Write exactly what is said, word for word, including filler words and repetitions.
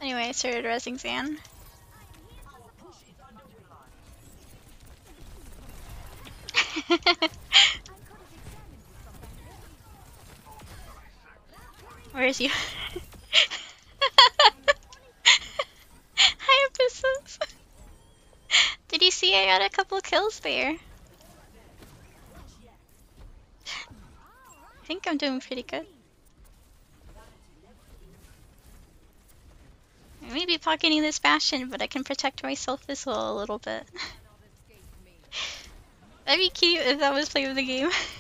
Anyway, I started resing Zan. Where is you? Hi, Abyssus! Did you see I got a couple kills there? I think I'm doing pretty good. I may be pocketing this Bastion, but I can protect myself as well a little bit. That'd be cute if that was play of the game.